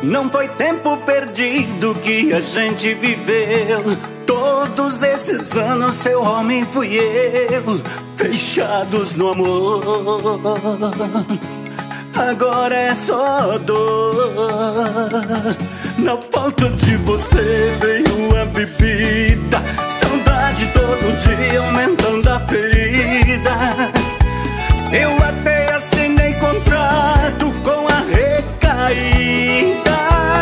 Não foi tempo perdido que a gente viveu. Todos esses anos seu homem fui eu, fechados no amor. Agora é só dor. Na falta de você veio a bebida, saudade todo dia aumentando a ferida. Eu até assinei contrato com a recaída.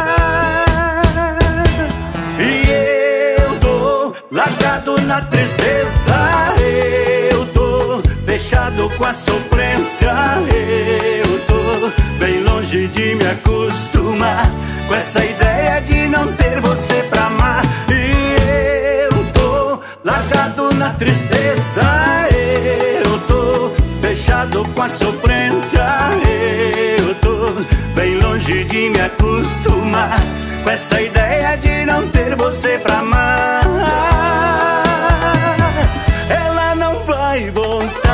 E eu tô largado na tristeza, eu tô fechado com a sofrência, eu tô bem longe de me acostumar com essa ideia de não ter você pra amar. E eu tô largado na tristeza, eu tô fechado com a sofrência, eu tô bem longe de me acostumar com essa ideia de não ter você pra amar. Ela não vai voltar.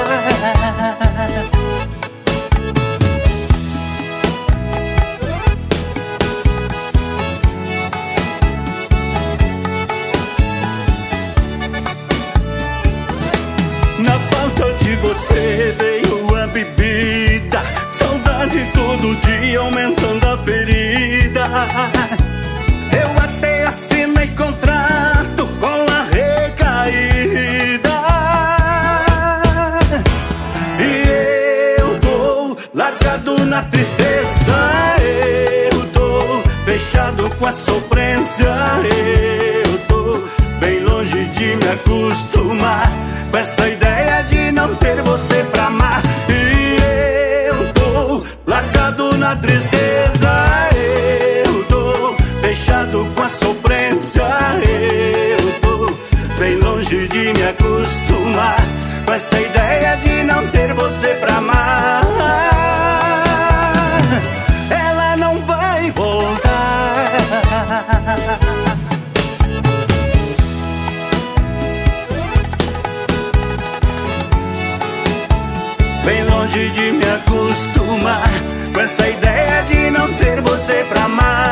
Na falta de você veio a bebida, saudade todo dia aumentando a ferida. Eu até assinei contrato com a recaída. E eu tô largado na tristeza, eu tô fechado com a sofrência, eu tô bem longe de me acostumar com essa ideia de não ter você pra amar. E eu tô largado na tristeza, eu tô fechado com a sofrência, eu tô bem longe de me acostumar com essa ideia de não ter você pra amar. Ela não vai voltar. Bem longe de me acostumar com essa ideia de não ter você pra amar.